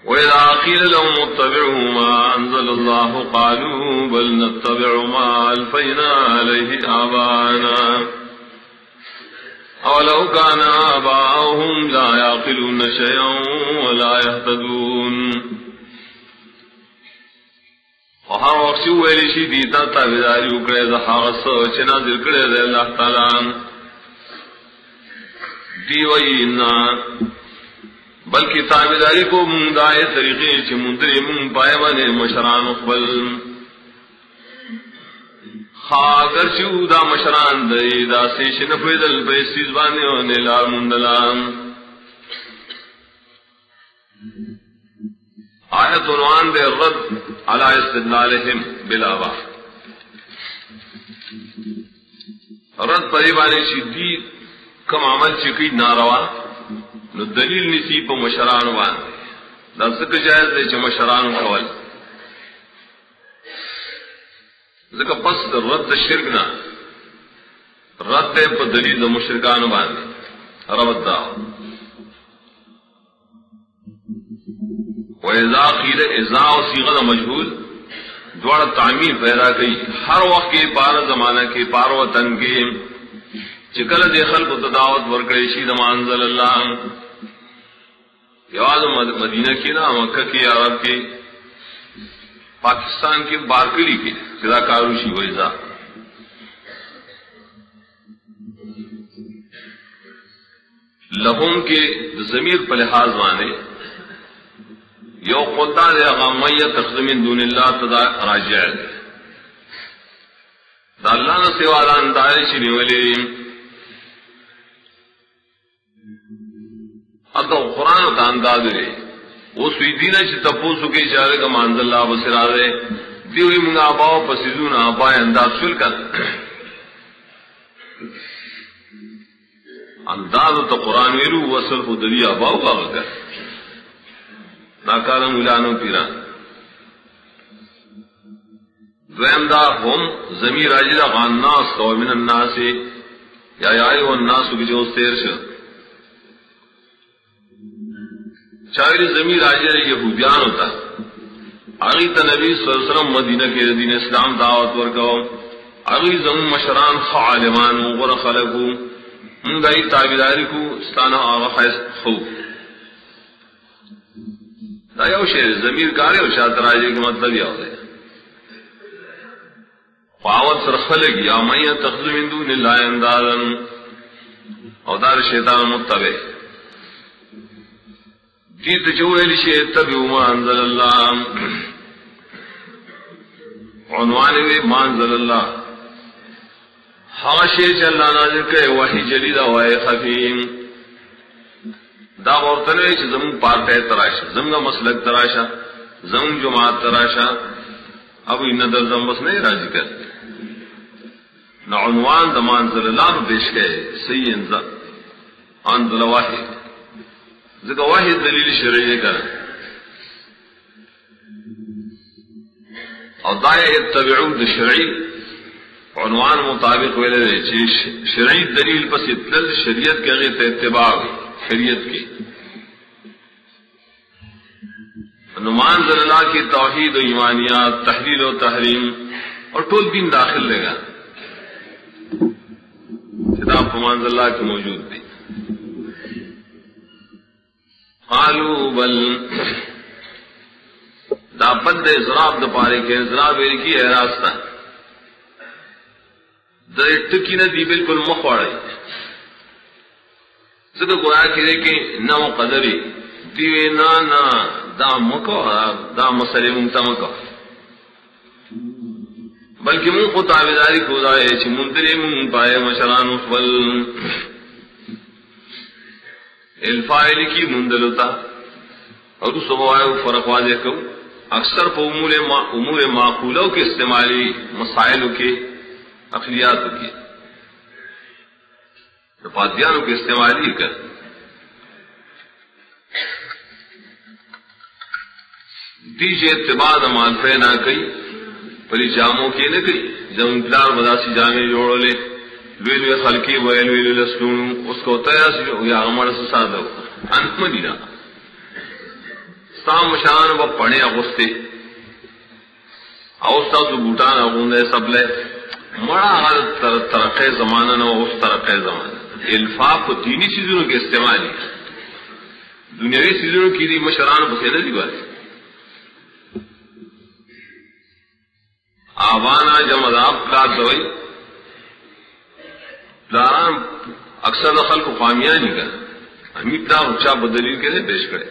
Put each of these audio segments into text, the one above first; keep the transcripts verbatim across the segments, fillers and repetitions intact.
وَإِذَا قِيلَ لَهُمُ اتَّبِعُوا مَا أَنزَلَ اللَّهُ قَالُوا بَلْ نَتَّبِعُ مَا أَلْفَيْنَا عَلَيْهِ آبَاءَنَا أَوَلَوْ كَانَ آبَاؤُهُمْ لَا يَعْقِلُونَ شَيْئًا وَلَا يَهْتَدُونَ. اور ہر وقت ویلی شی دیتا تابعداری اکڑے دا حاغت سو چنا دل کڑے دے اللہ تعالیٰ دی وینا بلکہ تابعداری کو من دائے طریقے چھ مندری من پائے بنے مشران اقبل خاگر چو دا مشران دے دا سیشن فیدل بیسیز بانے ہونے لار مندلان. آیت عنوان دے رد علی استدلالہم بالآباء. رد پریبانی شدی کم عمل چکی ناروا نو دلیل نسی پا مشران وان دا ذکر جائز دے چھ مشران کول ذکر پس دا رد شرکنا رد دے پا دلیل دا مشرکان وان رد دا. وَإِذَا قِيلَ اِذَا و صیغہ مجہول دوڑا تعمیر پیدا کی ہر وقت کے پار زمانہ کے پار وطن کے چکل دے خلق و تداوت ورکڑے شید ما انزل اللہ یواز مدینہ کی نا مکہ کی عرب کی پاکستان کی بارکلی کی فضا کاروشی ویزا لہم کے ضمیر پر لحاظ مانے یو قطع دے غامیہ تخزم دون اللہ تدا راجع دا اللہ نے سوال اندائے شنی ولی اتو قرآن تا انداز رہے وہ سوی دینا چی تپوسو کے اشارے کا مانز اللہ بسرا رہے دیوئی منگا آباؤ پسیزون آبائی انداز سل کر انداز تا قرآن ویرو وصرف دلی آباؤ باغ کر ناکارم ملانو پیران دویم دا ہم زمیر آجدہ غان ناس تو من الناس یا یائی و الناس کی جو سیر شد شاعر زمیر آجدہ یہودیان ہوتا اغیت نبی صلی اللہ علیہ وسلم مدینہ کے دین اسلام دعوت ورکو اغیت زم مشران خعالمان وغر خلقو مندائی تابداری کو ستانا آغا خیس خوف دا یو شیر ضمیر کارے و شاہ تراجے کے مطلب یہ ہوتے فاوت سر خلق یا میہ تخذ من دون اللہ اندازا او دار شیطان متبع جیت چوہلی شیط تبعو ما انزل اللہ عنوانوی ما انزل اللہ حاشی چا اللہ نازل کرے وحی جلیدہ وحی خفیم دا غورتنوی چھ زمون پارٹے تراشا زمگا مسلک تراشا زمون جماعت تراشا اب ان در زم بس نہیں راضی کرتے نا عنوان دا مانزل اللہ پیش گئے سی انزل انزل واحد ذکر واحد دلیل شرعی کر اور دائے اتبعو دا شرعی عنوان مطابق ویلے دے چھ شرعی دلیل پس اتلل شریعت کے غیرت اتباع شریعت کی نمان ذل اللہ کی توحید و ایمانیات تحلیل و تحریم اور ٹول دین داخل لے گا کتاب نمان ذل اللہ کی موجود تھی. قالوا بل دا بد اضراب دا پارے کے اضراب ایک ہی ہے راستہ دا ٹکی نہ دی بالکل مخواڑی ذکر گویا کرے کہ نو قدری دیوے نا نا دا مکو دا مسئلے ممتا مکو بلکہ من کو تابداری کو دائے چھ منتری من پائے مشران اخبل الفائل کی مندلتا اور اس وائے فرق واضح کو اکثر پا امور امور معقولوں کے استعمالی مسائلوں کے اقلیاتوں کے پادیانوں کے استعمال ہی کر دیجے اتباع مالفے نہ کئی پری جاموں کی نہ کئی جب انتظار بداسی جامے جوڑ لے لوی لوی خلقی ویل ویل لسلون اس کو تیاس یا عمر سے سادہ انت مدینہ ستام مشان و پڑے اغستے اوستا تو بوٹان اغوندے سب لے مڑا غل تر ترقی زمانہ نو اس ترقی زمانہ الفاق و دینی چیزوں کے استعمالی دنیاوی چیزوں کی دی مشران بسیدہ دی بات آوانا جمع آپ پلاد دوئی پلان اکثر دخل کو خامیاں نہیں کر ہمیں پلان اچھا بدلیل کے لئے پیش کرے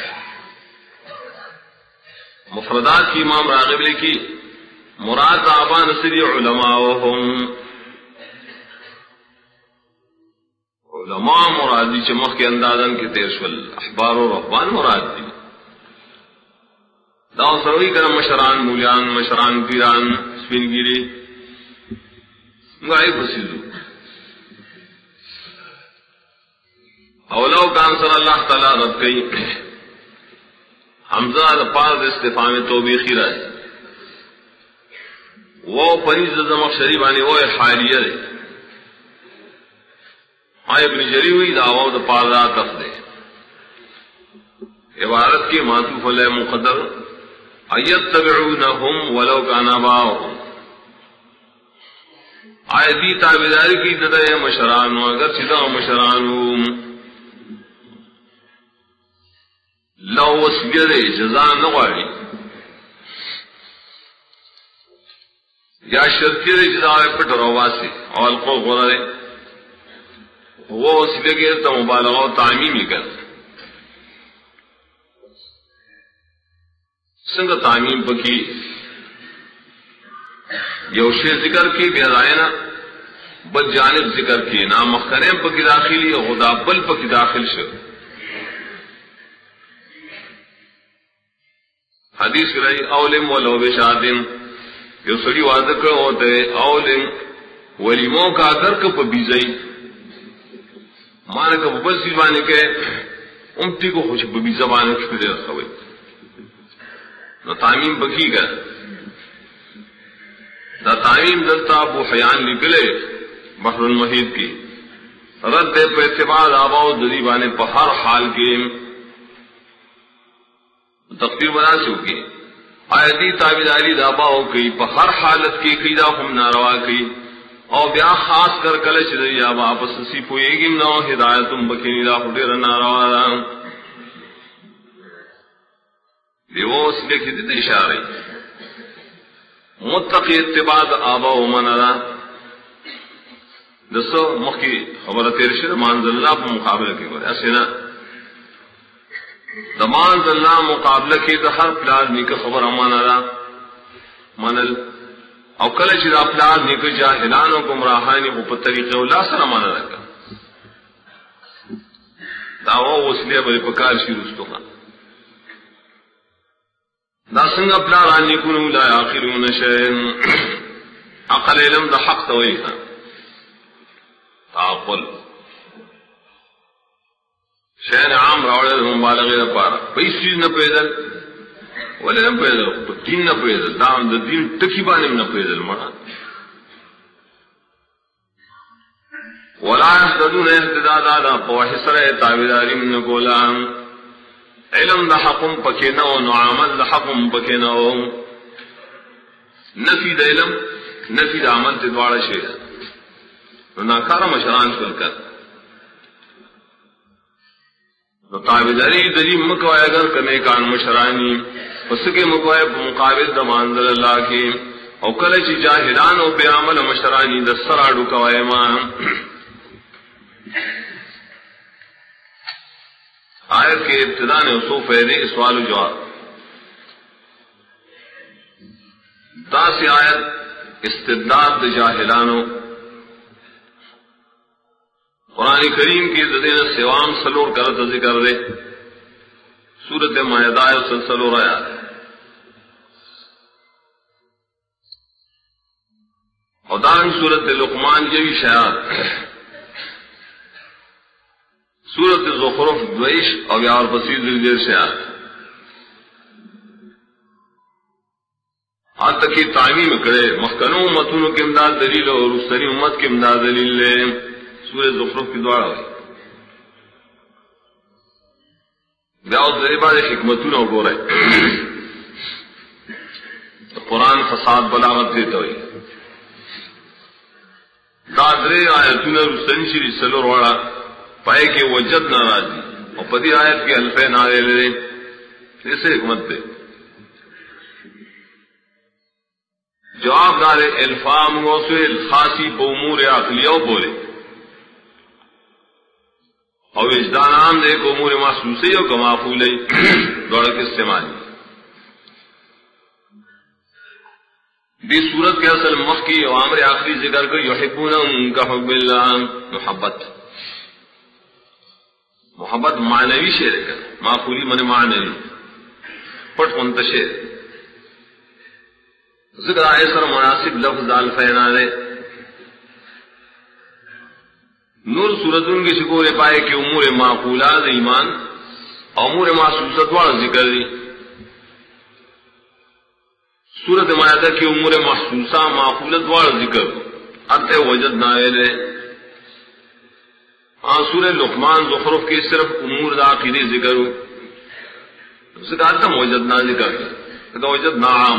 مفردات کی امام راغب لکھی مراد آبان نصری علماءهم علماء مرادی چمخ کے اندازن کے تیرشول احبار و رحبان مراد دی داو سروی کرم مشران مولیان مشران پیران سپینگیری گائی بسیزو اولو کان صلی اللہ تعالی رب کئی حمزہ پاس استفام توبیخی رائے وہ پنیز زمخ شریبانی وہ حالیہ دے آئے ابن جری ہوئی دعوی دا پازا تف دے عبارت کی معطوف علیہ مقدر ایتبعونہم ولو کان آباؤہم آئے دی تابداری کی تدہ مشرانو اگر چدا مشرانو لو وسیع دے جزا نغاری یا شرطی دے جزا پٹ رواسی اور کو غرے وہ وسیلے کے تو مبالغہ و تعمیمی کر سنگ تعمیم پکی یوشے ذکر کی بے رائنا بد جانب ذکر کی نا مخرے پکی داخلی خدا بل پکی داخل شو حدیث رہی اولم ولو بشادن یو سڑی وعدہ کر ہوتے اولم ولیموں کا کر کپ بیزئی مانا کپ بس بانے کے امتی کو خوش ببی زبان چھوڑے رکھوئی نو تعمیم بکی گا دا تعمیم دلتا ابو حیان نکلے بحر المحیط کی رد پہ اعتبار آباؤ دریبانے پہ ہر حال کے تقدیر بنا چکی آیتی تابیداری دابا ہو گئی پہ ہر حالت کی قیدہ ہم ناروا کی اور بیا خاص کر کلچ رہی آبا آپس سی پوئے گی نو ہدایتم بکینی دا خودیر ناروا دا دیو اس لئے کھتی تے اشارے متقی اتباع آبا و منرا دسو مخی خبر تیرشر مانزل اللہ پہ مقابلہ کی گوڑے ایسے نا دمان اللہ مقابلہ کی تو ہر پلازمی کا خبر امانا را منل او کل چرا پلازمی کا جاہلان و گمراہانی کو پر طریقے اللہ سر امانا رکھا دعوی وسلیہ بلی پکار شیرستو کا دا سنگا پلارانی کنو لا آخرون شہن عقل علم دا حق توئی ہے تعقل شہر عام راوڑے مبالغے دا پارا پیس چیز نہ پیدل ولی نہ پیدل دین نہ پیدل دام دا دین ٹکی بانے نہ پیدل مڑا ولا احتدون احتداد آدھا پوحسر تابداری من کولا علم دا حقم پکے نو نعامل دا حقم پکے نو نفی دا علم نفی دا عمل تدوار شیئر ناکارا مشران شکل کر تابداری دلی مکوائے اگر کنے کان مشرانی اس کے مکوائے مقابل دمانزل اللہ کی او کلچ جاہدان او بے عمل مشرانی دسراڈو کوائے ماں آیت کے ابتدا نے اسو فیدے سوال و جواب دا سی آیت استداد جاہلانو قرآن کریم کی زدین سوام سلور کرت ذکر دے سورت مائدہ سلسلو رہا اور دان سورت لقمان جوی شیعات سورت زخرف دویش اور یار بصیر ذلجر شیعات آج تک کی تعمیم کرے مخکنوں امتونوں کے امداد دلیل اور رسطنی امت کے امداد دلیل لے سورہ زخرف کی دعا ہوئی بیا او درې باندې حکمتونه وګورئ. قرآن فساد بلاغت دیتا ہوئی دا درې آیتونه رستنی شری سلور واړه پای کې وجد ناراضي او په دې آیت کې الفین آئے لري ایسے حکمت دے. جواب دار الفام وصول خاصی په امور عقلیه بولے او وجدانام دے کو امور محسوسی او کمافولی دوڑا کے استعمال. دی صورت کے اصل مخ کی عوامر آخری ذکر کر یحبونہم کحب اللہ محبت محبت معنوی شعر ہے معقولی من معنوی پٹ منتشر ذکر آئے سر مناسب لفظ الفین آلے نور صورتوں کی شکور پائے کہ امور معقولات ایمان امور محسوسات والا ذکر دی. سورت مائدہ کی امور محسوسہ معقولت والا ذکر ارتے وجد نائل ہے. ہاں سورہ لقمان زخرف کی صرف امور دا عقیدی ذکر ہو ذکر ارتم وجد نا ذکر ہے وجد نا عام.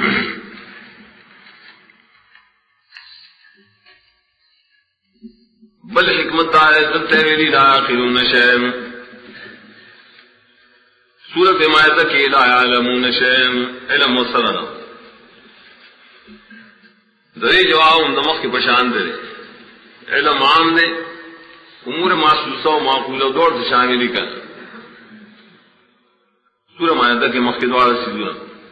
بل حکمت آئے تتویلی لا آخرون شیم سورت مائدہ کی لا یعلمون شیم علم وصرنا دری جواب نمک کی پشان دے علم عام دے امور محسوسہ و معقولہ دور سے شاملی کر سورہ مائدہ کے مخی دوارہ سیدنا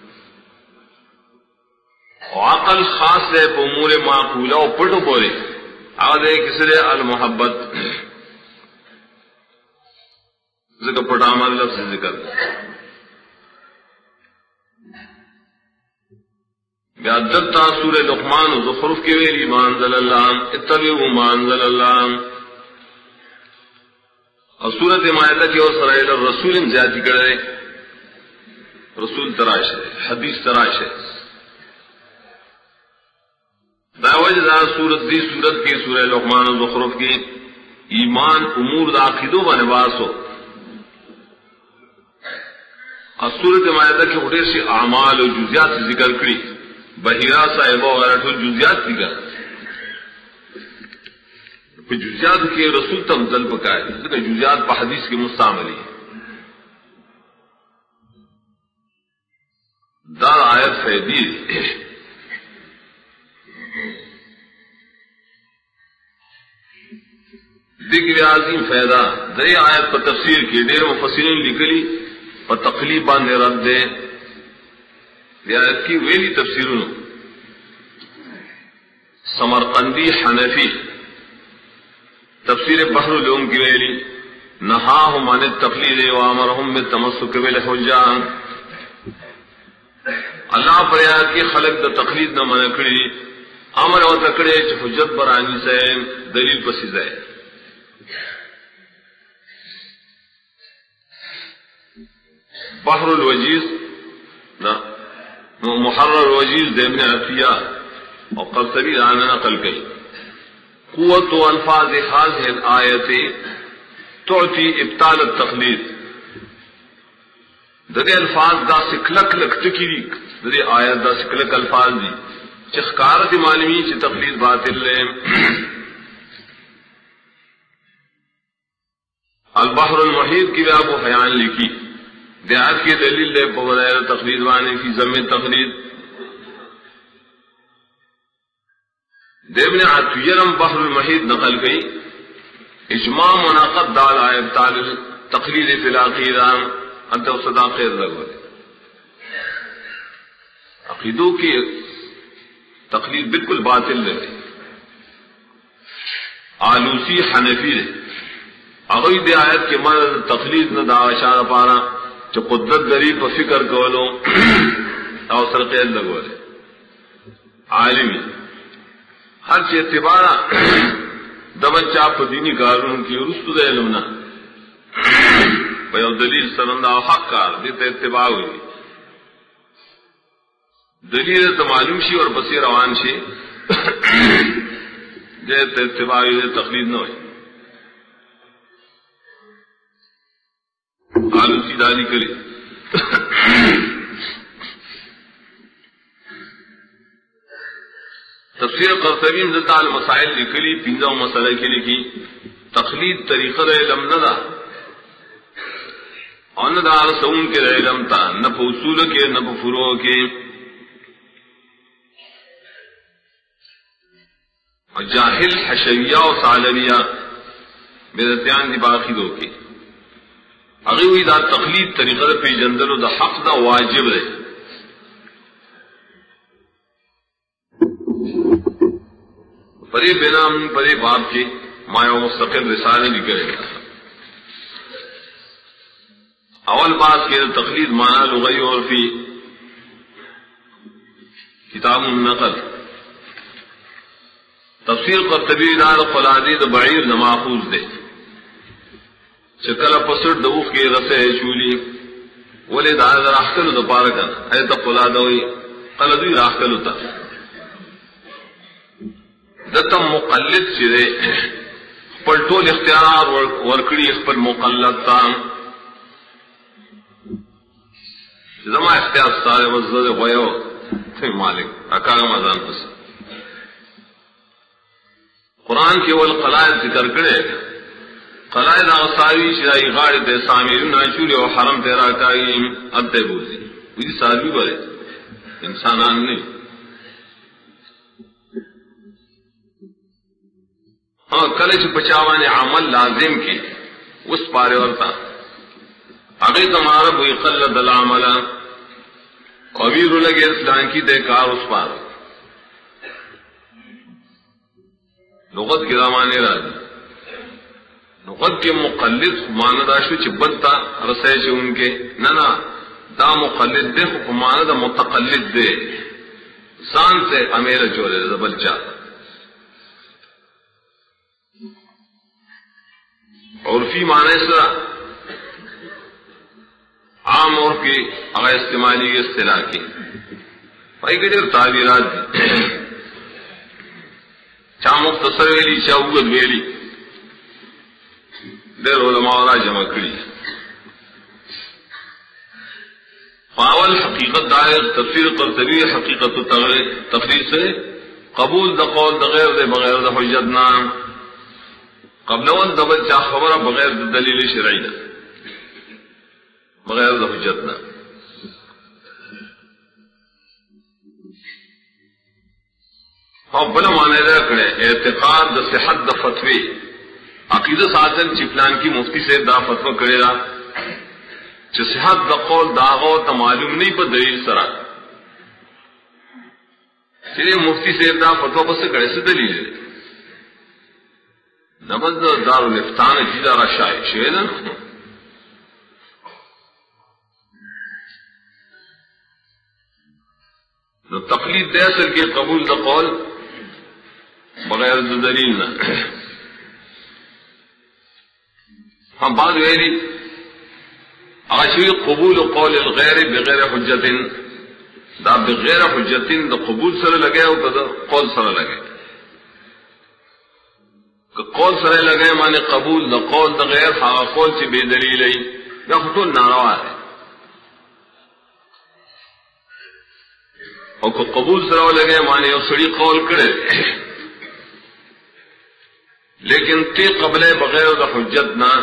عقل خاص ہے پا امور معقولہ و پٹو پوری آدھے کسرے المحبت ذکر پٹامل لفظ ذکر بیادتا سورہ لقمان و زخرف کے ویلی مانزل اللہ اتبعوا مانزل اللہ اور سورت مائدہ کی اور سرائل الرسول زیادتی کرے رسول تراش ہے حدیث تراش ہے داوجدہ سورت دی سورت کی سورہ لقمان و زخرف کی ایمان امور دا عقیدوں و نباس ہو اور سورت مائدہ کی خودے سے اعمال و جزیات سے ذکر کری بحیرہ صاحبہ وغیرہ تو جزیات ذکر پہ جزیات کے رسول تم ذل پکائے لیکن جزیات پہ حدیث کی مستعملی دار آیت فیدی ذکر عظیم فیدہ دری آیت پر تفسیر کی دیر مفسرین لکلی پر تقلیبان نے رد دے آیت کی ویلی تفسیرون سمرقندی حنفی تفسیر بحر العلوم کی ویلی نہاہم عن التقلید وامرہم بالتمسک بالحجان اللہ پر آیت کی خلق دا تقلید نہ منع کری امر و تکڑے چھ حجت برانی سے دلیل پسیز ہے. بحر الوجیز محرر الوجیز ابن عطیہ اور قرطبی رانا نقل گئی قوت و الفاظ هذه الآیت تعطی ابطال التقلید دے الفاظ دا سکلک لکھتکی دی دے آیت دا سکلک الفاظ دی چخکارت معلومی چی تقلید باطل لے. البحر المحیط کی بھی ابو حیان لکھی دیات کی دلیل لے بغیر تقلید وانے کی ضمن تقلید دیو نے عطویرم بحر المحیط نقل گئی اجماع مناقض دال آئے ابطال تقلید فی العقیدہ انت و صداقیر لگو عقیدوں کی تقلید بالکل باطل لے آلوسی حنفی لے اگوی دی آیت کے مرد تقلید نہ دا اشارہ پارا جو قدرت دری پر فکر کولو او سرقید لگو لے عالمی ہر چی اعتبارا دمن چاپ دینی کارون کی رسط دے علمنا پیو دلیل سرندہ و حق کار دیتا اتباع ہوئی دلیل تو معلوم شی اور بسی روان شی دیتا اتباع ہوئی تقلید نہ ہوئی. آلوسی دالی کرے تفسیر قرطبی مزتا المسائل لکلی پینزاو مسئلہ کی لکی تقلید طریقہ دا علم ندا اور نہ دا رسون کے دا علم تا نہ پا اصول کے نہ پا فروع کے اور جاہل حشویہ و سالویہ بیدتیان دی باقی دو کے اگوی دا تقلید طریقہ دا پی جندر دا حق دا واجب دے پری بنام پری باب کے مایو مستقل رسالے بھی کرے گا اول بات کے تقلید معنی لغوی اور فی کتاب النقل تفسیر قرطبی دار قلادی دا بعیر دا ماخوذ دے چکل پسر دوخ کے رسے چولی ولی دا دا راخلو دا پارکن ایتا قلادوی قلدوی راخلو تا دتا مقلد چرے پر طول اختیار ورکڑی اخبر مقلد تا زما اختیار سارے وزد غیو تھی مالک اکاغم ازان پس قرآن کے والقلائد ذکر کرے قلائد آغساوی شرائی غاڑی تے سامیرون ناچولی و حرم تیرا کائی ادھے بوزی ویدی ساروی برے انسانان نہیں ہاں کلچ پچاوانے عمل لازم کی اس پارے ورطا اگئی تمہارا بوئی قلد العملہ قبیر لگے اسلام کی دے کار اس پار لغت کے زمانے راضی لغت کے مقلد مانداشو چ بدتا رسے چ ان کے ننا دا مقلد دے خو ماند متقلد دے سان سے امیر چولے زبلچا عرفی معنی سرا عام اور کی اگر استعمالی کی اصطلاح کی بھائی کہ جو تعبیرات دی چاہ مختصر ویلی چاہ اوگد ویلی دیر علماء را جمع کری فاول حقیقت دائر تفسیر قرطبی حقیقت تفسیر سے قبول دا قول دا غیر دے بغیر دا حجت نام قبل اول دبل چاہ خبر بغیر دا دلیل شرعی دا بغیر دا حجت نام اور بلا معنی دا کرے اعتقاد دا صحت دا فتوی عقیدہ ساتن چپلان کی مفتی سے دا فتوی کرے دا چھ صحت دا قول داغو تا معلوم نہیں پر دلیل سرا چلے مفتی سے دا فتوی پس کرے سے دلیل ہے نبض دار الافتان جیدہ را شاید شویدہ نو تقلید دے اصل کے قبول دا قول بغیر دلیل نہ ہم بعد ویلی عاشوی قبول قول الغیر بغیر حجت دا بغیر حجت دا قبول سر لگے او دا قول سر لگے کہ قول سر لگے مانے قبول دا قول دا غیر خواہ قول سے بے دلیل ہے یا خطول ناروا ہے اور کو قبول سر لگے مانے او سڑی قول کرے لیکن تی قبل بغیر دا حجت نہ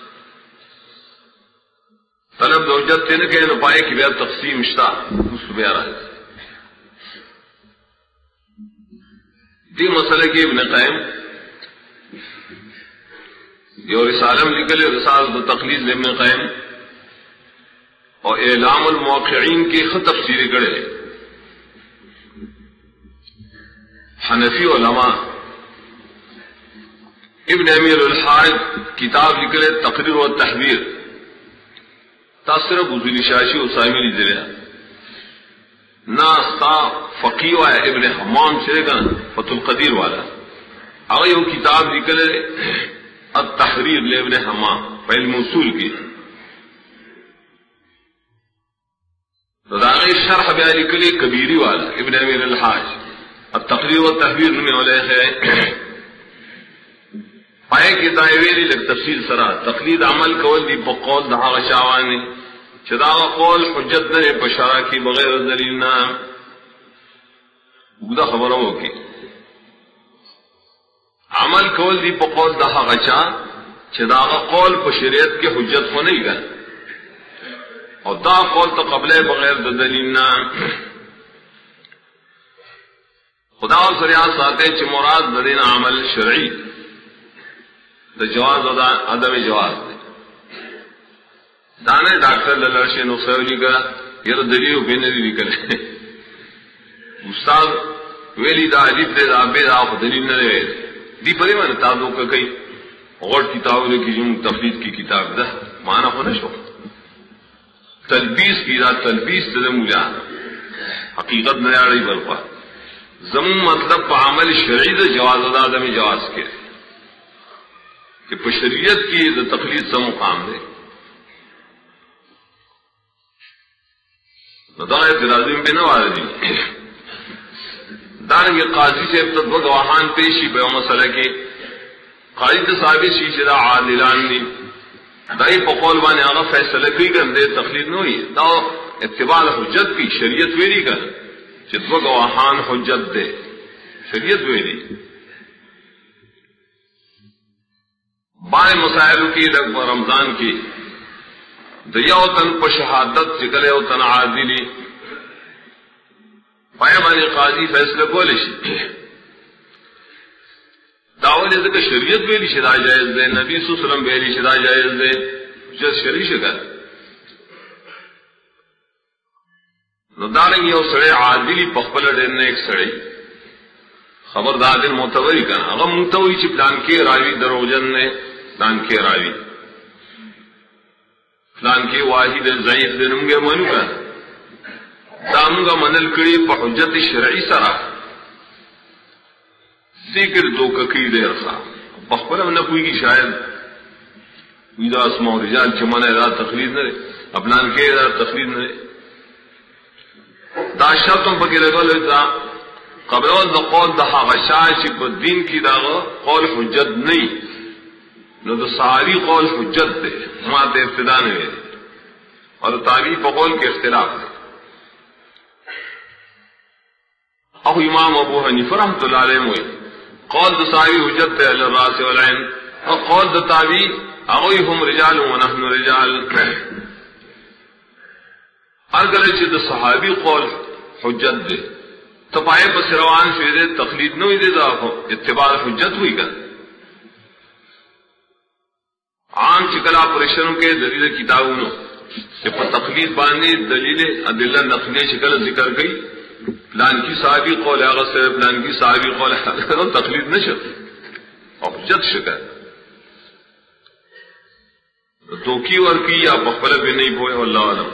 طلب دا حجت تی نہ کہ پائے کہ بیا تقسیم شتا اس کو بیا رہا دی مسئلہ کی ابن قیم یہ رسالم لکلے رسال دا تقلید ابن قیم اور اعلام الموقعین کی خط تفسیری کرے حنفی علماء ابن امیر الحاج کتاب لکلے تقریر و تحبیر تاثر بزرگ شاشی اسامی لی ذریعہ ناستا فقیو ہے ابن حمام سے گا فتح القدیر والا اگر یہ کتاب لکلے التحریر لے ابن حمام فعلم اصول کی رضاغی شرح بیا لکلے کبیری والا ابن امیر الحاج التقریر و تحبیر میں والے ہے پائے کی تایویلی لگ تفصیل سرا تقلید عمل کول دی پا قول دہا غشاوانی چدا قول حجت نرے پشارا کی بغیر دلیل نا بودا خبروں کی عمل کول دی پا قول دہا غشا چدا قول پا شریعت کے حجت کو نہیں گا اور دا قول تو قبل بغیر دلیل نا خدا و سریعات ساتے چھ مراد دین عمل شرعی دا جواز و دا عدم جواز دے دانے ڈاکٹر للرشے نقصیولی کا یہ دلیل بینری نکلے استاد ویلی دا علیب دے دا بے دا دلیل نہ دے دی پری میں تازو کا کئی غور کتاب کی جن تفرید کی کتاب دا معنی ہونا شو تلبیس کی دا تلبیس دا مجا حقیقت نہ آڑی برپا زم مطلب پا عمل شرعی دا جواز و دا عدم جواز کے کہ پا شریعت کی دا تقلید سے مقام دے دا اعتراضی میں نہ واردی دارنگی قاضی سے ابتد و گواہان پیشی بے مسئلہ کے قاضی تصابی شیش دا عادلان دی دائی پا قول بانے آغا فیصلہ کی کر دے تقلید نوئی دا اتباع حجت کی شریعت ویری کر چھ دو گواہان حجت دے شریعت ویری بائے مسائل کی رقم رمضان کی دیاو تن پا شہادت چکلے و تن عادلی پائے بانی قاضی فیصلہ بولشی داولی ذکر شریعت بیلی شدا جائز دے نبی صلی اللہ علیہ وسلم بیلی شدا جائز دے جس شریع شکر نو دارنگی او سڑے عادلی پخپل ڈیرنے ایک سڑے خبر دادن معتبری کنا اگر منتوی چی پلان کے راوی دروجن نے پلان کے راوی پلان کے واحد ضعیف دنمگے منو کنا دامگا منل کری پا حجت شرعی سرا ذکر دو ککی دیر خواہ پخپل ہم نہ کوئی کی شاید ویدہ اسماء و رجال چمانا اراد تقلید نرے اپلان کے اراد تقلید نرے دا شرطوں پکی لگل دا قبل دا قول دا حغشای چی پا دین کی دا قول حجت نہیں نو دا ساری قول حجت دے ہمات ابتدا نے ویدے اور تابعی پا قول کے اختلاف دے او امام ابو حنیفہ رحمت اللہ علیہ موئی قول دا ساری حجت دے علی الراس والعین اور قول دا تابعی اگوی ہم رجال و نحن رجال اگر چی دا صحابی قول حجت دے تپائے پس روان شوئے دے تقلید نوئی دے دا اتباع حجت ہوئی کر عام چکلا پریشنوں کے دلیل کتابوں کہ پر تقلید باندھی دلیل عدلہ نقلی شکل ذکر گئی پلان کی صحابی قول آغا سے پلان کی صحابی قول آغا تقلید نشد اور حجت شکر دوکی ورکی یا بخبر بھی نہیں بوئے واللہ علم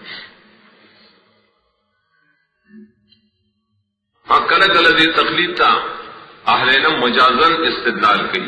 ہاں کل کل دی تقلید تا اہل علم مجازن استدلال کی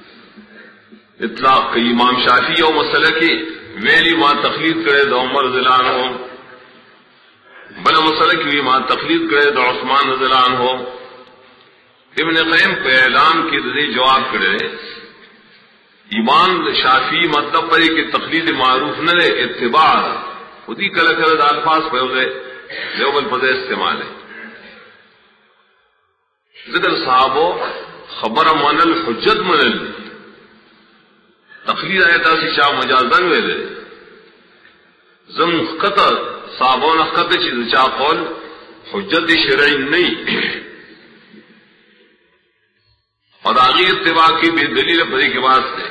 اطلاق کی امام شافعی و مسئلہ کی ویلی ماں تقلید کرے دا عمر ضلان ہو بلا مسئلہ کی ماں تقلید کرے دا عثمان ضلان ہو ابن قیم پہ اعلان کی دی جواب کرے ایمان شافعی مطلب پر کہ تقلید معروف نہ رہے اتباع خودی کل کل دا الفاظ پہ ہوئے لیوبل پدے استعمال ہے ذکر صحابو خبر منل حجت منل تقلید آیتا سی شاہ مجازن ہوئے دے زم قطع صحابون قطع چیز چاہ قول حجت شرعی نہیں اور آگی اتباع کی بھی دلیل پدی کے بعد سے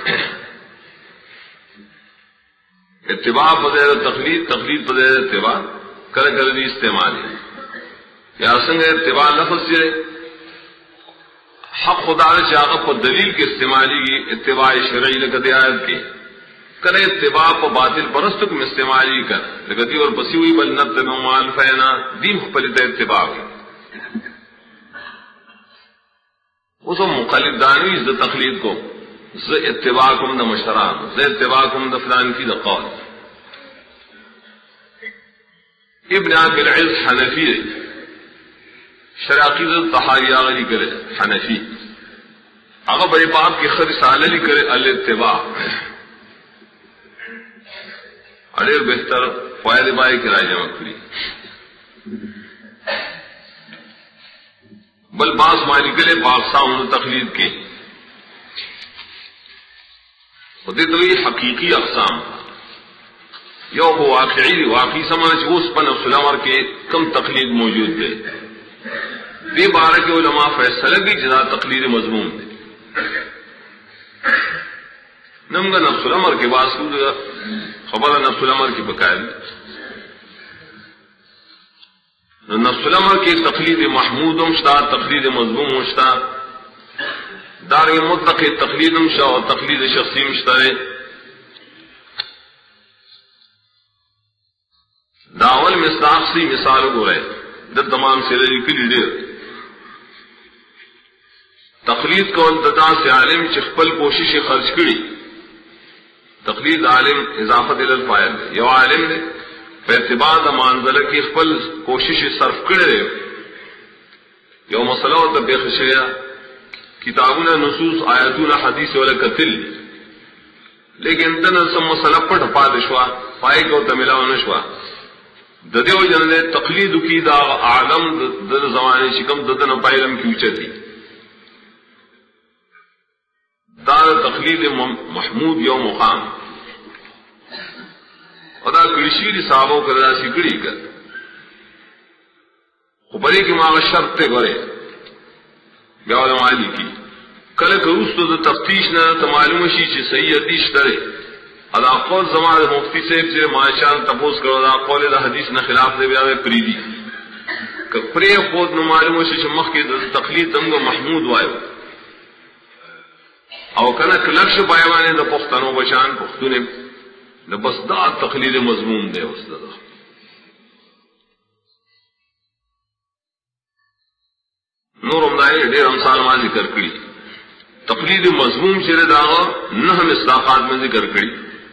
اتباع پدیر تقلید تقلید پدیر اتباع کر کر دی استعمال ہے یا سنگ اتباع لفظ سے حق خدا نے چاہا پر دلیل کے استعمالی کی اتباع شرعی لگتی آیت کی کرے اتباع پر باطل پرستک میں استعمالی کر لگتی اور بسی ہوئی بل نتبع ما الفینا دیم پلیت اتباع کی اس مخالف دانوی از تقلید کو ز اتباع کم دا مشران ز اتباع کم دا فلان کی دا قول ابن عبد العز حنفی شرعقید الطحاوی آغلی کرے حنفی اگر بڑے باپ کی خر رسالہ لی کرے الاتباع اڑیر بہتر فائدے بائی کی رائے جمع کری بل باز مالی کے لیے پاکستان تقلید کی خودی تو یہ حقیقی اقسام یو ہو واقعی واقعی سمجھ اس پن سلامر کے کم تقلید موجود دے بے بارہ کے علماء فیصلہ کی جدا تقلید مضمون دے نمگا نفس الامر کے باسود خبر نفس الامر کی بقائد نفس الامر کی تقلید محمود مشتا تقلید مضمون مشتا دار مطلق تقلید مشتا اور تقلید شخصی مشترے داول مستاقسی مثال کو رہے در تمام سے لکلی دیر تقلید کو التدا سے عالم چخپل کوشش خرچ کری تقلید عالم اضافت الفائل یو عالم نے اعتبار مانزلہ کی خپل کوشش صرف کرے یو مسئلہ ہوتا بے خشیہ کتابنا نصوص آیاتنا حدیث والا قتل لیکن تن سم مسئلہ پڑھ پا دشوا پائے کو تملا نشوا ددیو جن نے تقلید کی دا عالم دد زمانے شکم ددن پائلم کی اچتی دار تقلید محمود یو مقام ادا کرشیر صاحبوں کا دا سکڑی کر خبری کی ماں شرط گرے بیا علماء کی کل کروس تو تفتیش نہ تو معلوم شی چھ صحیح حدیث ترے ادا قول زمان مفتی صاحب سے ماشان تپوس کرو دا قول دا حدیث نہ خلاف دے بیا پریدی کہ پری خود نہ معلوم شی چھ مخ کی تقلید تم کو محمود وایو او کنا کلکش پایوانے دا پختنو بشان پختونے نہ بس دا تقلید مضمون دے اس دا نور امدائی دیر امثال ما ذکر کری تقلید مضمون شر داغا نہ ہم اصلاحات میں ذکر کری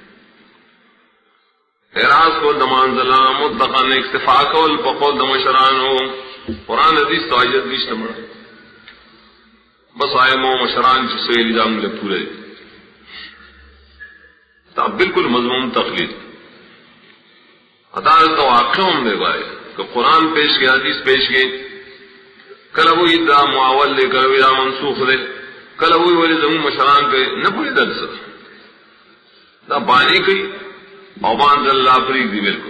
اعراض کو دمان ظلام مطلقان اکتفاق کول پقول دمشرانو قرآن حدیث تو آیت دیشت مڑا بس آئے مو مشران چی سویلی جام لے پورے تا بالکل مضمون تقلید عدالت تو واقع ہم دے بائے کہ قرآن پیش گئے حدیث پیش گئے کل وہی دا معاول لے کل وہی دا منسوخ دے کل وہی ولی زمون مشران کے نہ پوری درس دا بانی کی اوبان اللہ فریق دی بالکل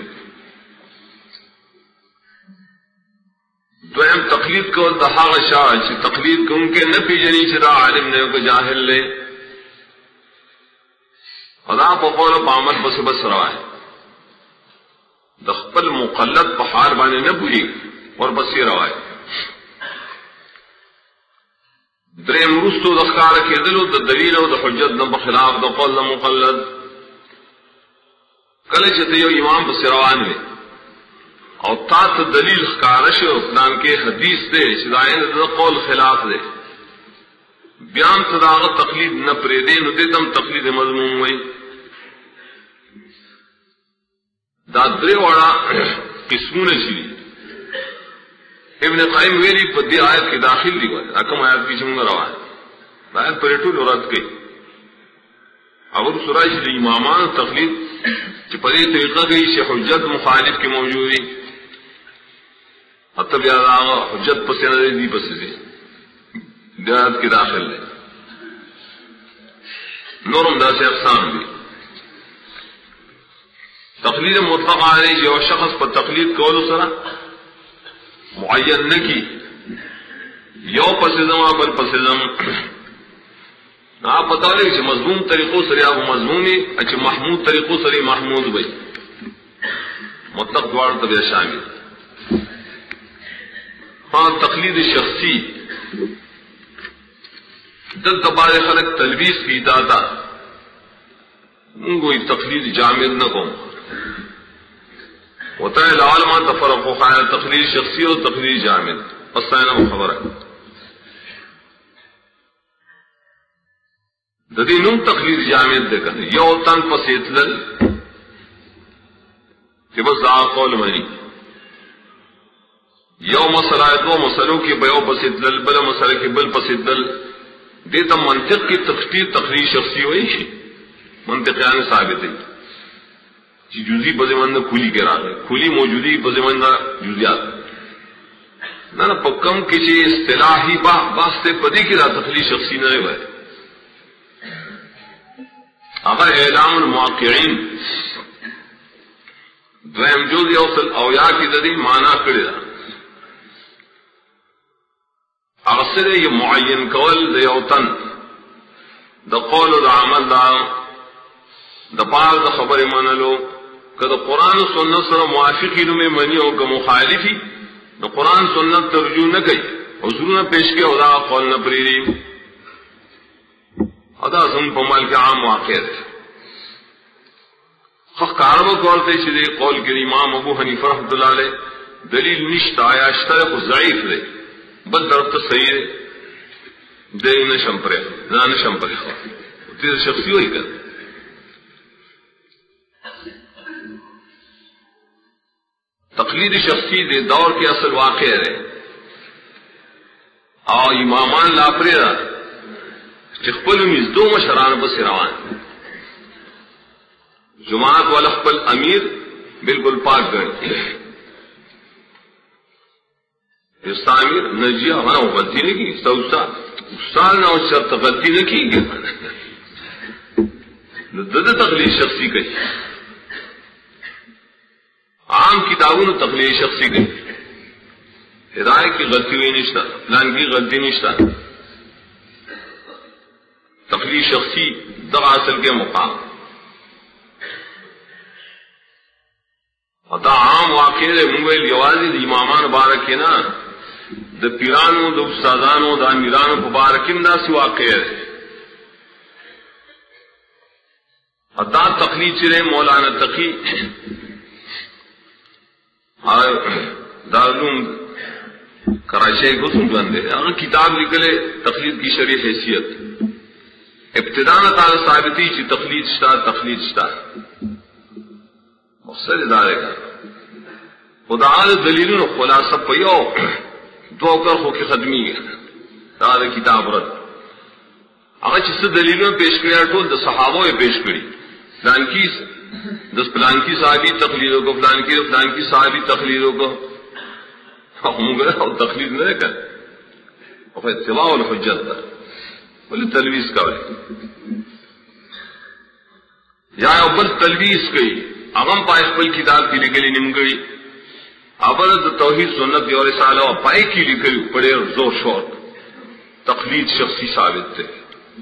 دویم تقلید کو دا حاغ شاہ چی تقلید کو ان کے نفی جنی چی دا عالم نے کو جاہل لے خدا پا قول پا عمل بس بس روائے دخپل مقلد پہار بانے نبوئی اور بسی روائے دریم رستو دخکار کے دلو دا دلیل و دا حجت دا بخلاف دا قول دا مقلد کل چتیو امام بسی روان میں اور تات دلیل خکارش اقدام کے حدیث دے شدائن دا قول خلاف دے بیان تداغت تقلید نہ پرے دے نو دیتم تقلید مضمون ہوئی دا درے وڑا قسمون شری ابن قائم ویلی پا دی آیت کی داخل دی گوئے اکم آیت کی چمگا روان آیت پریٹو لورت گئی اور سرائی شری امامان تقلید چی پدی طریقہ گئی شی حجت مخالف کی موجودی حتی یاد آگا حجت پسینا دے دی پسیدی دیات کی داخل دے نورم دا سے اقسام بھی تقلید مطلق آنے جو شخص پر تقلید کولو سرا معین نکی یو پسیدم بل پسیدم آپ بتا لیں کہ مضمون طریقوں سری آپ مضمونی اچھا محمود طریقوں سری محمود بھائی مطلق دوار طبیع شامل ہاں تقلید شخصی دل تبار خلق تلبیس کی دادا کوئی تقلید جامد نہ کو ہوتا ہے لعالمہ تفرق و خیر تقلید شخصی اور تقلید جامد پسائنہ خبر ہے ددی نم تقلید جامد دے کر یو تن پسیتلل کہ بس دا قول منی یو مسئلہ دو مسئلوں کی بیو پسیتلل بل مسئلہ کی بل پسیتلل دیتا منطق کی تخطیر تقریر شخصی ہوئی منطقیان ثابت ہے جزی بزمند کھلی کے راہ کھلی موجودی بزمند جزیات نہ نہ پکم کسی اصطلاحی با واسطے پدی کی راہ تخلیق شخصی نہ رہے اگر اعلام المواقعین دویم جو دی اوصل اویا کی ددی مانا کرے اغسر یہ معین کول دی اوتن دا قول دا عمل دا دا پار دا خبر منلو کہ دا قرآن و سنت سر موافقی نمی منی ہو کہ مخالفی دا قرآن سنت ترجو نہ گئی حضور نہ پیش کے ادا قول نہ پریری ادا سن پمال کے عام واقع ہے خق کارب قول تے شدی قول کے امام ابو حنیفہ رحمۃ اللہ علیہ دلیل نشت آیا اشترک و ضعیف دے بل طرف تو صحیح ہے دے نشم پرے نہ نشم پرے تیرے شخصی ہوئی کر تقلید شخصی دے دور کے اصل واقع ہے اور امامان لاپرے را چخپل میز دو مشران بس روان جماعت والا خپل امیر بالکل پاک گئے اس امیر نجیہ ہمارا غلطی نہیں کی استاد استاد نہ شرط غلطی نہ کی گئی دد تقلید شخصی کہی عام کتابوں نے تقلید شخصی گئی ہدایت کی غلطی ہوئی نشتہ پلان کی غلطی نشتہ تقلید شخصی در اصل کے مقام اتا عام واقع منگویل یوازی امامان بارک نا دا پیرانو دا استادانو دا امیرانو مبارکم دا سی واقع ہے اتا تقلید چرے مولانا تقی دارالعلوم کراچی کو سمجھاندے اگر کتاب نکلے تقلید کی شرعی حیثیت ابتداء تعالی ثابتی چی تقلید شتا تقلید شتا مقصد ادارے کا خدا دلیلوں خلاصہ پیو دو کر خو کی ختمی ہے کتاب رد اگر چیز دلیلوں پیش کریا ٹول دا صحابوں پیش کری فلان کی دس فلان کی صحابی تقلیدوں کو فلان کی فلان کی صحابی تقلیدوں کو ہم گئے اور تقلید نہ کر اور اتباع الحجت پر بولے تلویز کا یا ابل تلویز گئی اغم پائے پل کتاب کی لکلی نم گئی ابل توحید سنت اور رسالہ پائے کی لکلی بڑے زور شور تقلید شخصی ثابت تھے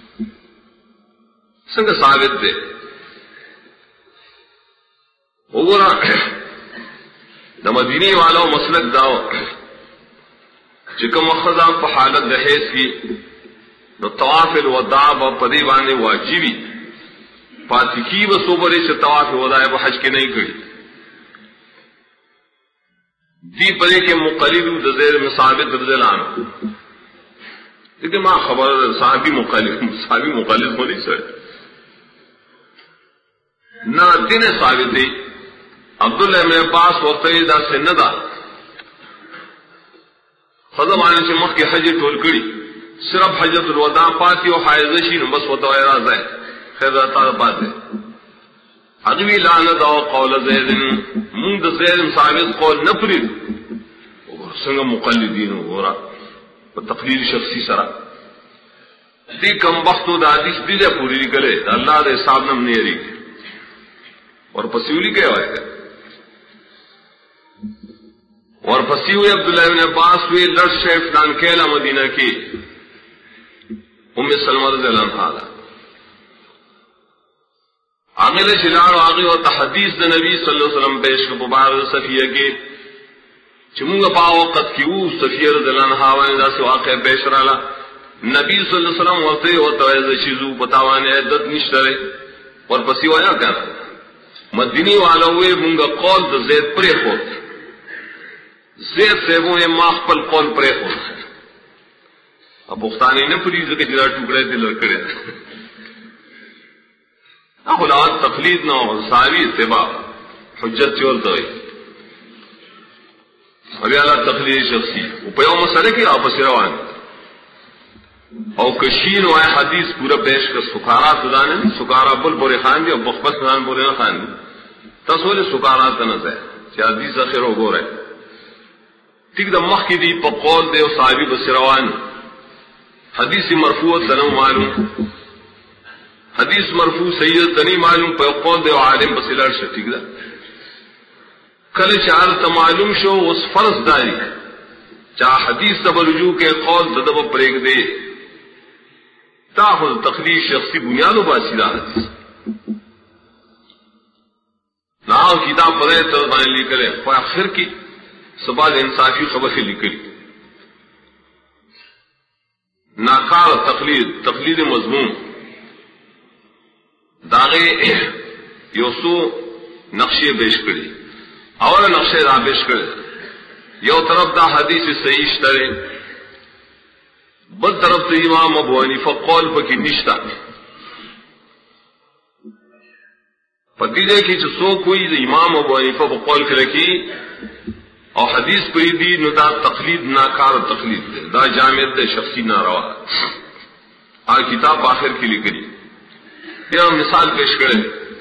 سنگ ثابت تھے وګورا د مدینه والو مسلک داو چې کوم خدا په حالت د هیڅ کی نو طواف الوداع په دې باندې واجبي پاتې کی و صبر سے طواف الوداع په حج کې نه کړی دی پرې کې مقلد د زیر ثابت رضی الله عنه دغه ما خبر صحابي مقلد صحابي مقلد هونی سره نہ دین ثابت دی عبداللہ میرے پاس وقت دا سندا خزم آنے سے مخ کی حج ٹول کڑی صرف حجت الوداع پاتی و حائزشی نو بس وطا اعراض ہے خیر تعالی بات ہے اگوی لعنت او قول زید مند زید ثابت قول نفرد سنگ مقلدین وغورا تقلید شخصی سرا دی کم وقتو دا حدیث دیجا پوری نکلے اللہ دے حساب نم نیری اور پسیولی کیا ہوئے اور پسی ہوئے عبداللہ ابن عباس ہوئے لڑ شیف فلان کیلا مدینہ کی ام سلمہ رضی اللہ عنہ آگے لے شلار آگے و تحدیث دا نبی صلی اللہ علیہ وسلم پیش کو مبارک صفیہ کے چمونگا پا وقت کی او صفیہ رضی اللہ عنہ وانے دا سے واقع پیش رالا نبی صلی اللہ علیہ وسلم وقتے و تویز شیزو پتاوانے عدد نشترے اور پسی ہویا کہنا مدینی والا ہوئے مونگا قول دا زید پرے خود زید سے وہ یہ ماخ پل قول پرے خود اب بختانی نے پریز کے جرا ٹکڑے دے لڑکڑے اخلاق تقلید نہ ہو صحابی اتباع حجت چور دوئی ابھی اللہ تقلید شخصی وہ پیو مسئلے کی آپس روان او کشین و حدیث پورا پیش کر سکارا تدانے سکارا بل بورے خان دی او بخبت خان بورے خان دی تصول سکارا تنز ہے چی حدیث اخیر ہو گو رہے ٹھیک دا مخ کی دی پا قول دے او صحابی بسروان حدیث مرفوع تنو معلوم حدیث مرفوع سید تنی معلوم پا قول دے او عالم بسلر شا ٹھیک دا کل چارت معلوم شو اس فرض داری چاہ حدیث تب رجوع کے قول ددب پریک دے تاخذ تخلیص شخصی بنیادوں پر سیدھا حدیث ناؤ کتاب پڑھے تو لکھ کرے آخر کی سبال انصافی خبر سے لکھی ناکار تقلید تقلید مضمون داغے یوسو نقشے پیش کری اور نقشے را پیش کرے یو طرف دا حدیث صحیح اشترے بل طرف تو امام ابو حنیفہ قول پکی نشتا پتیجے کی جو سو کوئی امام ابو حنیفہ کو قول کرے کی اور حدیث پری دی نو دا تقلید ناکار تقلید دے دا جامعت دے شخصی ناروا آ کتاب آخر کی لکھی یہ مثال پیش کرے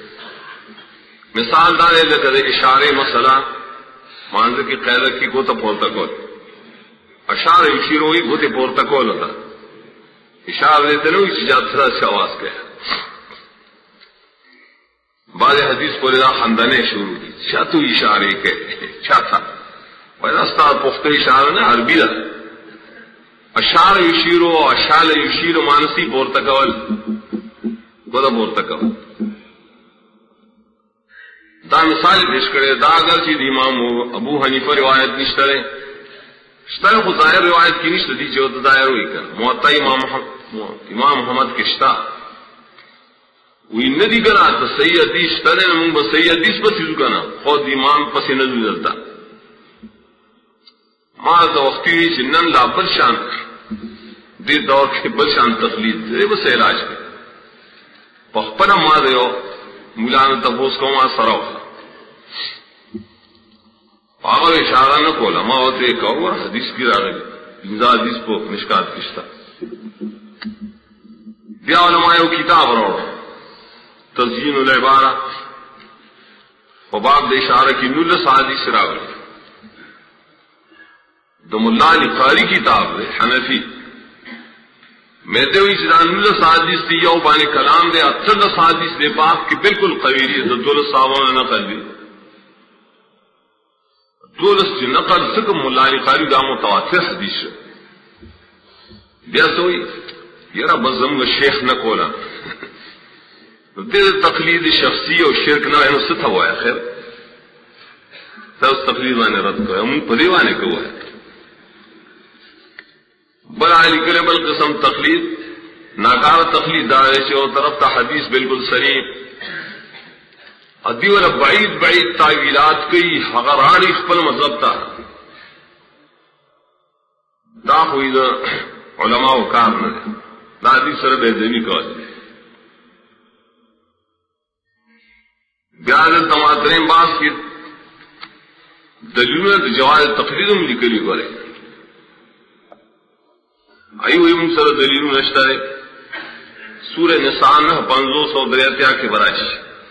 مثال دارے لگے اشارے مسئلہ مانزے کی قیدت کی گوتا پورتا کول اشار اشیر ہوئی گوتے پورتا کول ہوتا اشار دیتے نو اسی جاترہ سے آواز کیا بعض حدیث پورے دا خندنے شروع دی چاہ تو اشارے کے چاہ تھا ویدستا پختہ اشارہ نا عربی دا اشار اشیرو اشال اشیرو مانسی پورتا کول گوتا پورتا کول دا مثال پیش کرے دا اگر چیز امام ابو حنیفہ روایت نشترے شتر خود ظاہر روایت کی نشتر دی جو دائر ہوئی کر معطا امام امام محمد کشتا وی ندی کنا تا صحیح حدیث شترے نمون با صحیح حدیث پسی کنا خود امام پسی نزو دلتا ماں دا وقتی ہوئی چنن لا بلشان دی دور کے بلشان تقلید دے بس علاج کر پخپنا ماں دیو مولانا تفوس کو وہاں سراؤ پاگل اشارہ نہ کو لما ہوتے ایک اور حدیث کی راغلی انزا حدیث کو مشکات کشتا بیا علماء کتاب رو تزیین العبارہ و باب دے اشارہ کی نلس حدیث راغلی دم اللہ علی قاری کتاب دے حنفی میں تے ہوئی چیزان نلس حدیث دی یو بانی کلام دے اتلس حدیث دے پاک کی بالکل قویری ہے دولس صحابہ نے نقل دی دولس کی نقل سکم ملا علی قاری دا متواتر حدیث بیا سوئی یرا بزم و شیخ نہ کولا دل تقلید شخصی اور شرک نہ ہے ست ہوا ہے خیر تس تقلید وانے رد کرے ہم پریوانے کو ہے بل علی کرے بل قسم تقلید ناکار تقلید دارے چھے اور طرف تا حدیث بالکل سلیم ادی والا بعید بعید تعویلات کئی حقرانی خپل مطلب تا دا ہوئی دا علماء و کار نہ دے دا حدیث سر بیزنی کا دے بیاد تماترین باس کی دلیلوں جواز تقلیدم لکلی کرے آئی ہوئی من سر دلیل نشتا ہے سورہ نسان پنزو سو دریاتیا کے براش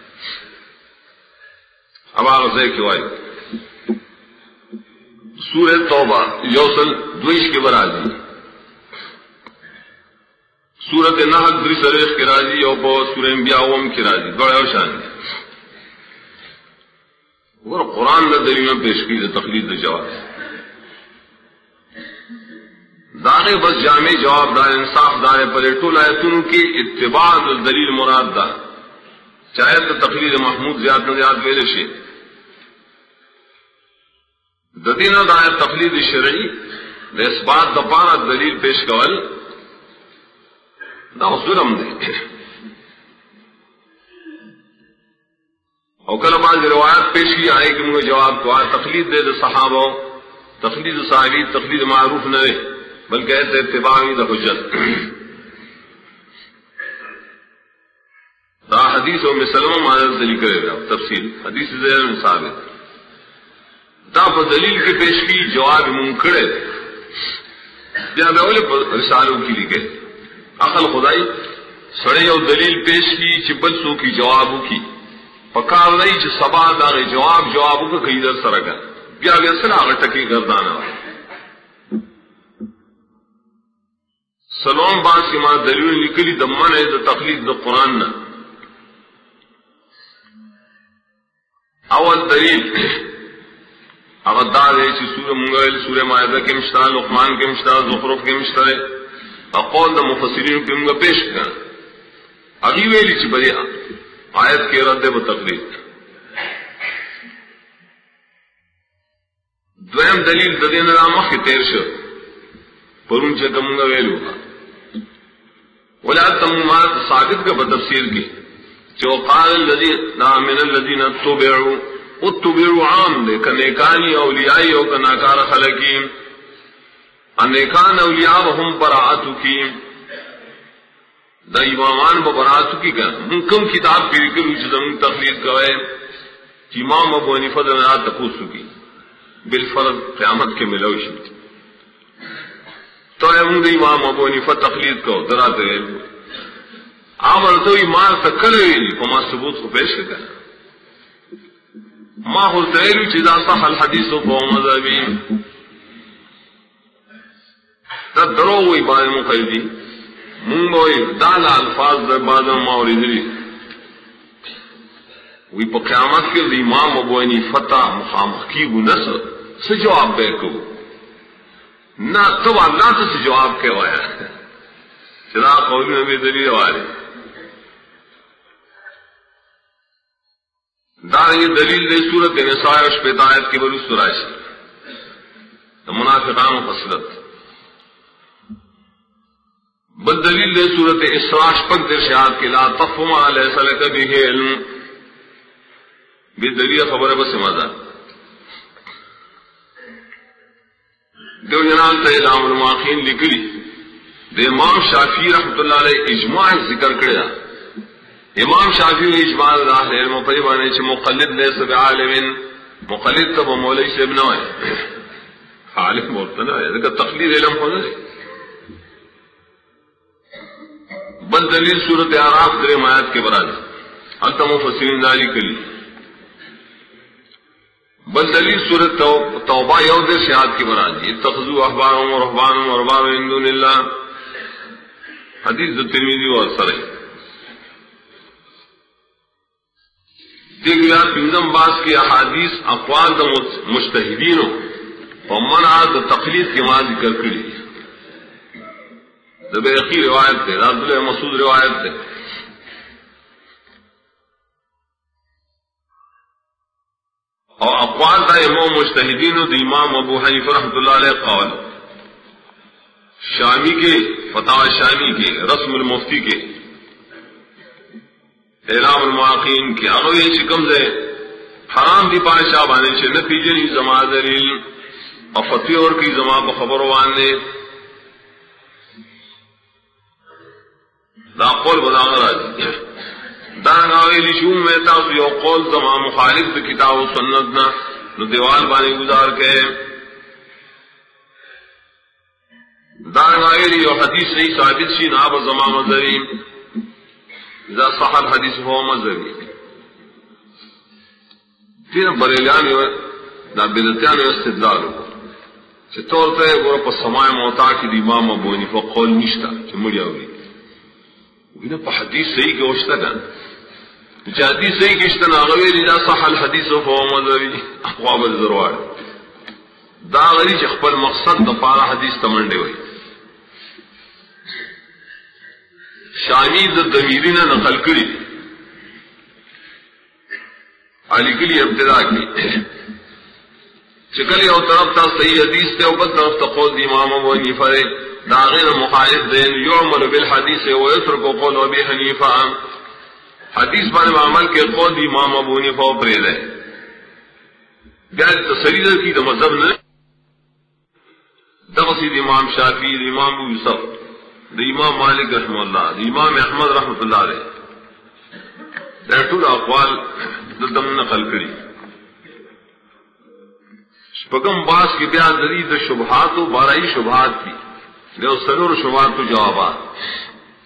اب آغازے کی وائی سورہ توبہ یوسل دویش کے برازی سورت نحق دری سریخ کی راضی یو پو سورہ انبیاء وم کی راضی بڑے اور شان اور قرآن میں دلیل پیش کی تقلید جواز داغے بس جامع جواب دار انصاف دار پلیٹو لائتن کی اتباع دلیل مراد دا چاہے تو تقلید محمود زیاد نہ زیاد ویلے شے ددینہ دائر تقلید شرعی دے اس بات دپارا دلیل پیش کول دا ظلم دے اور کل بعض روایت پیش کی آئے کہ مجھے جواب کو آئے تقلید دے دے صحابہ تقلید صحابی تقلید معروف نہ دے بلکہ ایسے اتباعی دا حجت دا حدیث و مسلمہ معذر دلیل کرے گا تفصیل حدیث زیر میں ثابت دا پر دلیل کے پیش کی جواب منکڑے جہاں اولے پر رسالوں کی لکھے عقل خدائی سڑے او دلیل پیش کی چی بل سو کی جوابو کی پکار نہیں چی سبا داغی جواب جوابو کا کئی در سرگا بیا گیا سر آغا ٹکی گردانا سلام باز کی ماں دلیل نکلی دمان ہے دا تقلید دا قرآن نا اول دلیل اگر دار ہے چی سورہ منگل سورہ مائدہ کے مشتہ لقمان کے مشتہ زخرف کے مشتہ اقول دا مفسرین کے منگا پیش کرنا اگی ویلی چی بری آیت کے رد بتقلید دویم دلیل ددین رامخ کی تیر شو پرون چکا منگا ویلو ولا تمامات ثابت کا بتفسیر کی جو قال الذين من الذين اتبعوا اتبعوا عام دے کنیکانی اولیائی او کناکار خلقیم انیکان اولیاء وهم براعتو کی دا امامان ببراعتو کی کن من کم کتاب پیری کرو چیزا من تخلید کوئے چی امام ابو حنیفہ دنیا تپوسو کی بالفرد قیامت کے ملوشی تو اے من دا امام ابو حنیفہ تخلید کو درات غیر آمر تو ایمان تکلویلی فما ثبوت کو پیش کرنا ما خلطیلو چیزا صح الحدیث و فو مذہبی دا درو وی بارے مقیدی منگوئی دال الفاظ در بازم موردی وی پا قیامت کے دی امام ابو حنیفہ مخامخ کی گو نسر سے جواب بے کو نا تو اللہ سے جواب کے وایا چرا قولی نبی دلیل والے دار یہ دلیل دے سورت نساء اشپیت آیت کی بلو سرائش منافقان و خسرت بل دلیل دے سورت اسراء شپک در شہاد کی لا تفما لیس لک بھی علم بھی دلیل خبر بس مزا دیو جنال تا اعلام الماخین لکلی دے امام شافعی رحمت اللہ علیہ اجماع ذکر کریا امام شافعی اجماع راہ علم پریوانے چھ مقلد لے سب عالم مقلد تب مولی سے ابنوائے عالم بولتا نا ہے تقلید علم ہونا ہے بل دلیل صورت اعراف در آیات کے برابر انت مفسرین داری کلی بل دلیل صورت توبہ یود شہاد کی برابر اتخذوا احبارهم ورهبانهم وربابا من دون اللہ حدیث ترمذی اور صحیح دیگر پنجم باز کی احادیث اقوال دا مجتہدین و منع دا تقلید کی ماں ذکر کری دا بیقی روایت تے عبداللہ مسعود روایت تے اور اقوال دا امام مجتہدین دا امام ابو حنیفہ رحمۃ اللہ علیہ قول شامی کے فتاوی شامی کے رسم المفتی کے اعلام المعاقین کی اگر یہ چکم سے حرام دی پاشا بانے چھے نتیجے نہیں زما دلیل اور فتوی اور کی زما کو خبر واننے دا قول بلاغ راجی دا ناویلی شون میں تاثر یو قول زما مخالف دا کتاب و سنتنا نو دیوال بانے گزار کے دا ناویلی یو حدیث نہیں ثابت شی ناب زما مذہبی اذا صح الحدیث هو مذہبی تین بریلیان دا بدتیان استدلال ہو چھ طورتا ہے گورا پا سماع موتا کی دی امام ابو حنیفہ قول نشتا چھ مڑیا ہوئی وینا پا حدیث صحیح کے وشتا گا چھ حدیث صحیح کے اشتا ناغویر اذا صح الحدیث هو مذہبی اقواب الزروار دا غری چھ خپل مقصد دا پارا حدیث تمنڈے ہوئی شامی دا دمیرین نقل کری علی کلی ابتدا کی چکلی او طرف تا صحیح حدیث تے او بد طرف تا قول دی امام ابو حنیفہ دا غیر مخالف دین یعمل بالحدیث و یترک قول ابی حنیفہ حدیث بانے معمل کے قول دی امام ابو حنیفہ و پرید ہے بیاد تصریح کی دا مذہب نے دغسی دی امام شافعی دی امام ابو یوسف دی امام مالک رحمہ اللہ دی امام احمد رحمۃ اللہ علیہ دیٹول اقوال دلتم نقل کری شپکم باس کی بیا دری دا شبہات و بارائی شبہات کی لے سرور شبہات و جوابات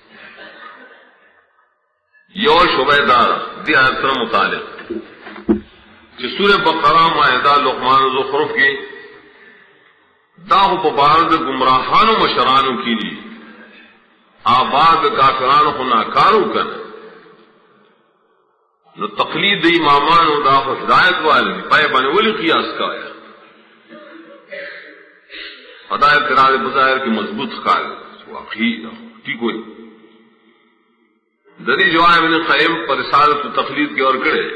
یو شبیدار دی آیت سره متعلق چې سورہ بقرہ مائدہ لقمان زخرف کې دا په بار د گمراهانو مشرانو کې دي آباد کافرانو خو ناکارو کنه نو تقلید د امامانو دا خو ہدایت والے پای باندې ولي قیاس کایا ہدایت کرا بظاہر کی مضبوط خال واقعی ٹھیک ہوئی دری جواب ابن قیم پر رسالت تقلید کے اور کرے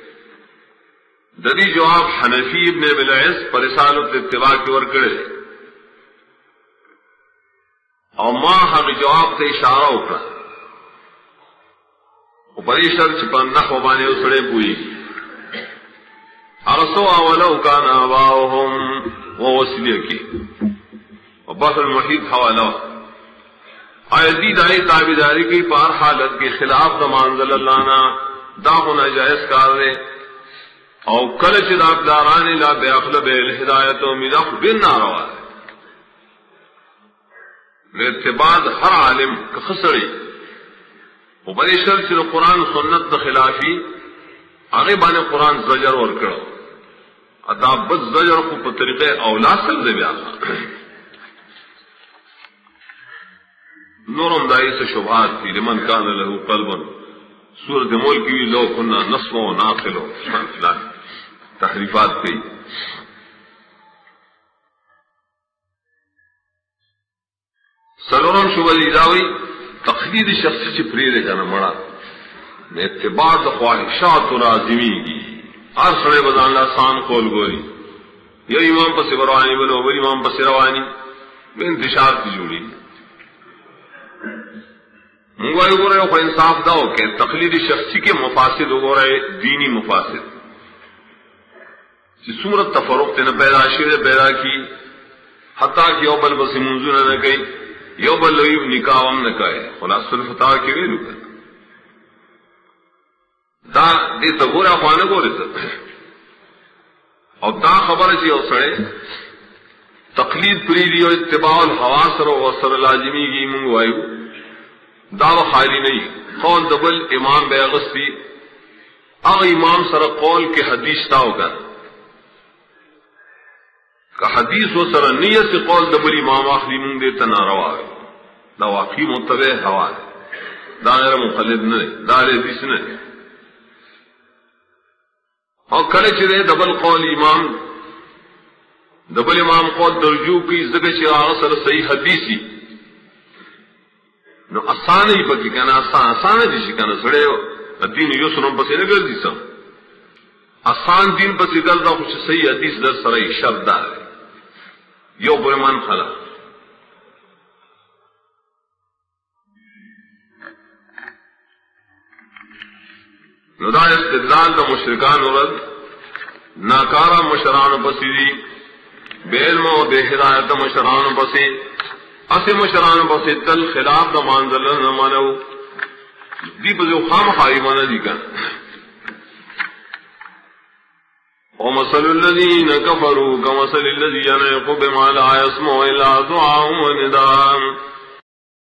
دری جواب حنفی ابن بلعز پر رسالت اتباع کے اور کرے اور ماں حق جواب سے اشارہ اکڑا پریشر چھپن نحو بانے اسڑے پوئی ارسو اولو کان آباؤہم وہ وسیلے کی اور بحر المحیط حوالہ آیتی دائی تابداری کی پار حالت کے خلاف دا منزل اللہ نا دا ہونا جائز کار دے او کلچ دا دارانی لا بے اخلب الہدایت و مدخ بن ناروا ہے ارتباط ہر عالم کخسری و بری شر چل قرآن سنت دا خلافی آگے بانے قرآن زجر ور کرو اداب بد زجر کو پر طریقے اولا سل دے بیا نورم دائی سے شبہات تھی لمن کان لہو قلبن سورت ملک کی لو کننا نصف و ناقل و فلان تحریفات کی سلورم شبہ دیداوی تقلید شخصی چی پریدے جانا مڑا میں اتباع دا خواہشات و رازمی کی ہر سڑے بدان اللہ سان قول گوری یا امام پس بروانی بلو بل امام پس روانی میں انتشار کی جوڑی منگوائی گو رہے ہو انصاف داؤ کہ تقلید شخصی کے مفاسد ہو رہے دینی مفاسد جس صورت تفرق تین پیدا شیر پیدا کی حتیٰ کہ یو بل بسی منظور نہ گئی یو بل لویب نکاوم نہ کہے خلاص الفتاوی کے ویلو کر دا دے تگورا خوانے گو رہتا اور دا خبر چی او سڑے تقلید پریدی و اتباع الحوا سر و سر لازمی کی منگوائی دعوی خالی نہیں قول دبل امام بے غستی اغ امام سر قول کے حدیث تاو کر کہ حدیث و سر نیت سے قول دبل امام آخری من دیتا ناروا ہے دا واقعی متبع ہوا ہے دا غیر مقلد نہیں دا حدیث نہیں اور کھڑے چرے دبل قول امام دبل امام قول درجو کی زگہ چراغ سر صحیح حدیثی نو آسان ہی پکی کہنا آسان آسان ہے جیسی کہنا سڑے دین یو سنم پسی نگر دیسا آسان دین پسی در دا خوش صحیح حدیث در سرائی شرط دار ہے یو برمان خلا نو دا استدلال دا مشرکان ورد ناکارا مشران پسی دی بے علم و بے ہدایت مشران پسی اسی مشران بس تل خلاف دا مانزل نہ مانو دی بزو خام خائی مانا دی کن ومثل الذین کفروا کمثل الذی ینعق بما لا يسمع الا دعاء و نداء